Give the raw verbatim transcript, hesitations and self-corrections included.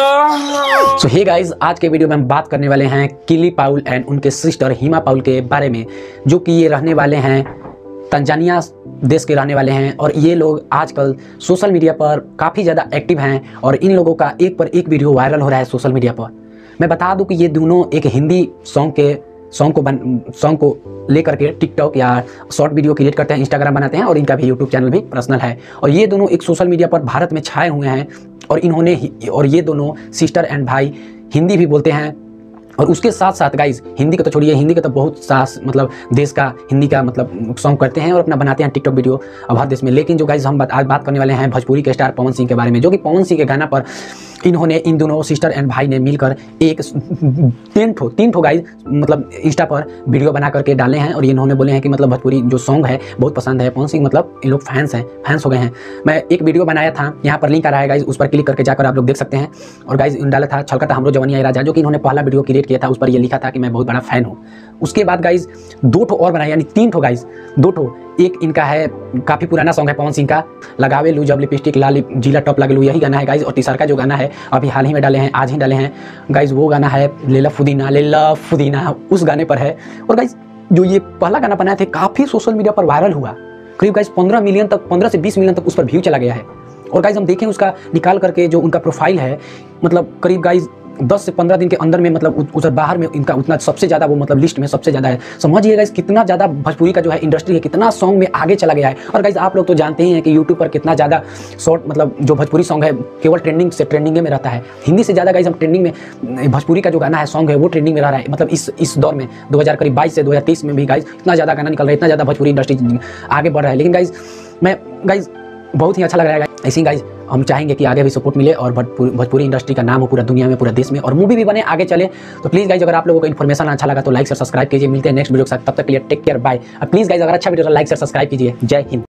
सो hey guys, आज के video में हम बात करने वाले हैं किली पाउल एंड उनके सिस्टर हिमा पाउल के बारे में, जो कि ये रहने वाले हैं तंजानिया देश के रहने वाले हैं। और ये लोग आजकल सोशल मीडिया पर काफ़ी ज़्यादा एक्टिव हैं और इन लोगों का एक पर एक वीडियो वायरल हो रहा है सोशल मीडिया पर। मैं बता दूं कि ये दोनों एक हिंदी सॉन्ग के सॉन्ग को बन सॉन्ग को लेकर के टिकटॉक या शॉर्ट वीडियो क्रिएट करते हैं, इंस्टाग्राम बनाते हैं और इनका भी यूट्यूब चैनल भी पर्सनल है। और ये दोनों एक सोशल मीडिया पर भारत में छाए हुए हैं और इन्होंने और ये दोनों सिस्टर एंड भाई हिंदी भी बोलते हैं। और उसके साथ साथ गाइज हिंदी का तो छोड़िए, हिंदी का तो बहुत सास मतलब देश का हिंदी का मतलब सॉन्ग करते हैं और अपना बनाते हैं टिकटॉक वीडियो भारत देश में। लेकिन जो गाइज हम बात, आज बात करने वाले हैं भोजपुरी के स्टार पवन सिंह के बारे में, जो कि पवन सिंह के गाना पर इन्होंने इन दोनों सिस्टर एंड भाई ने मिलकर एक तीन ठो तीन ठो गाइज मतलब इंस्टा पर वीडियो बना करके डाले हैं। और इन्होंने बोले हैं कि मतलब भोजपुरी जो सॉन्ग है बहुत पसंद है पवन सिंह, मतलब इन लोग फैंस हैं फैंस हो गए हैं। मैं एक वीडियो बनाया था, यहाँ पर लिंक आ रहा है गाइज, उस पर क्लिक करके जाकर आप लोग देख सकते हैं। और गाइज डाला था छलका था हमरो जवानी राजा, जो कि इन्होंने पहला वीडियो क्रिएट किया था, उस पर ये लिखा था कि मैं बहुत बड़ा फैन हूँ। उसके बाद गाइज दो ठो और बनाया, यानी तीन ठो गाइज दो ठो। एक इनका है काफ़ी पुराना सॉन्ग है पवन सिंह का, लगावे लू जब लिपस्टिक लाल जिला टॉप लगे लू, यही गाना है गाइज। और तीसरा का जो गाना है अभी हाल ही में डाले हैं, आज ही डाले हैं गाइज, वो गाना है लेला फुदीना लेला फुदीना, उस गाने पर है। और गाइज जो ये पहला गाना बनाए थे काफ़ी सोशल मीडिया पर वायरल हुआ, करीब गाइज पंद्रह मिलियन तक पंद्रह से बीस मिलियन तक उस पर व्यू चला गया है। और गाइज हम देखें उसका निकाल करके जो उनका प्रोफाइल है, मतलब करीब गाइज दस से पंद्रह दिन के अंदर में मतलब उधर बाहर में इनका उतना सबसे ज़्यादा वो मतलब लिस्ट में सबसे ज़्यादा है। समझिएगा इस कितना ज़्यादा भोजपुरी का जो है इंडस्ट्री है, कितना सॉन्ग में आगे चला गया है। और गाइज आप लोग तो जानते ही हैं कि यूट्यूब पर कितना ज़्यादा शॉर्ट मतलब जो भोजपुरी सॉन्ग है केवल ट्रेंडिंग से ट्रेंडिंग में रहता है। हिंदी से ज़्यादा गाइज हम ट्रेंडिंग में भोजपुरी का जो गाना है सॉन्ग है वो ट्रेंडिंग में रह रहा है। मतलब इस इस दौर में दो हज़ार करीब बाईस से दो हज़ार तेईस में भी गाइज इतना ज़्यादा गाना निकल रहा है, इतना ज़्यादा भोजपुरी इंडस्ट्री आगे बढ़ रहा है। लेकिन गाइज मैं गाइज बहुत ही अच्छा लग रहा है। ऐसे ही गाइज हम चाहेंगे कि आगे भी सपोर्ट मिले और भोजपुरी इंडस्ट्री का नाम हो पूरा दुनिया में, पूरा देश में, और मूवी भी बने आगे चले। तो प्लीज़ गाइज अगर आप लोगों को इन्फॉर्मेशन अच्छा लगा तो लाइक से सब्सक्राइब कीजिए। मिलते हैं नेक्स्ट वीडियो के साथ, तब तक के लिए take care bye. Please guys अगर अच्छा वीडियो तो लाइक से सब्सक्राइब कीजिए। जय हिंद।